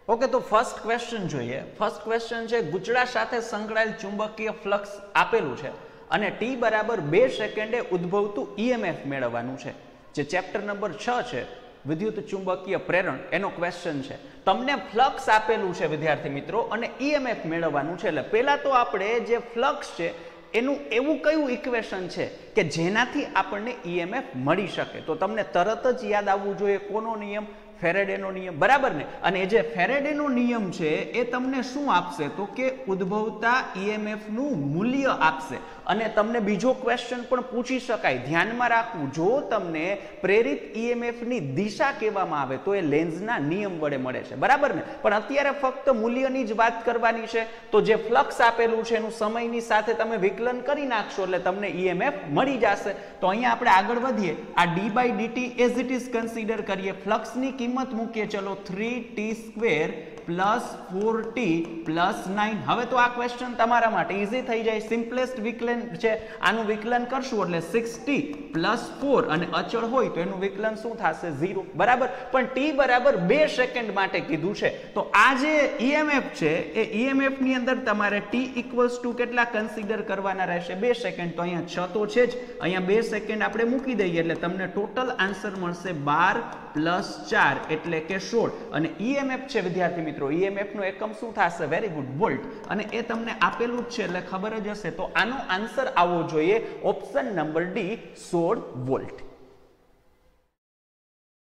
Okay, તો first question જોઈએ. First question છે ગુચડા સાથે સંકળાયેલ ચુંબકીય ફ્લક્સ આપેલું છે અને t બરાબર 2 સેકન્ડે ઉદ્ભવતું EMF મેળવવાનું છે. જે ચેપ્ટર નંબર 6 છે વિદ્યુત ચુંબકીય પ્રેરણ એનો ક્વેશ્ચન છે. તમને ફ્લક્સ આપેલું છે વિદ્યાર્થી મિત્રો અને EMF મેળવવાનું છે. એટલે પહેલા તો આપણે જે ફ્લક્સ છે એનું એવું કયું ઇક્વેશન છે કે જેનાથી આપણને EMF મળી શકે. તો તમને તરત જ યાદ આવવું જોઈએ કોનો નિયમ? ફેરેડેનો નિયમ, બરાબર ને? અને એ જે ફેરેડેનો નિયમ છે એ તમને શું આપશે તો કે ઉદ્ભવતા EMF નું મૂલ્ય આપશે. અને તમને બીજો ક્વેશ્ચન પણ પૂછી શકાય, ધ્યાનમાં રાખવું, જો તમને પ્રેરિત EMF ની દિશા કહેવામાં આવે તો એ લેન્ઝના નિયમ વડે મળે છે, બરાબર ને? પણ અત્યારે ફક્ત મૂલ્યની જ વાત કરવાની છે. તો જે ફ્લક્સ આપેલું છે એનું સમયની સાથે તમે વિકલન કરી નાખશો એટલે તમને EMF મળી જશે. તો અહીંયા આપણે આગળ વધીએ, આ d/dt as it is consider કરીએ. ફ્લક્સની કિંમત મૂકીએ, ચલો 3t² પ્લસ 4t પ્લસ 9. હવે તો આ ક્વેશ્ચન તમારા માટે ઈઝી થઈ જાય, સિમ્પલેસ્ટ વિકલન છે. આનું વિકલન કરશું એટલે 6t પ્લસ 4 અને અચળ હોય તો એનું વિકલન શું થશે? 0, બરાબર? પણ t બરાબર 2 સેકન્ડ માટે કીધું છે. તો આ જે EMF છે એ EMF ની અંદર તમારે t ઇક્વલ્સ ટુ કેટલા કન્સિડર કરવાના રહેશે? 2 સેકન્ડ. તો અહીંયા 6 તો છે જ, અહીંયા 2 સેકન્ડ આપણે મૂકી દઈએ એટલે તમને ટોટલ આન્સર મળશે 12 પ્લસ 4 એટલે કે 16. અને EMF છે વિદ્યાર્થી મિત્રો, EMF નો એકમ શું થશે? Very good, volt. અને એ તમને આપેલું જ છે એટલે ખબર જ હશે. તો આનો આન્સર આવવો જોઈએ ઓપ્શન નંબર ડી, 16 વોલ્ટ.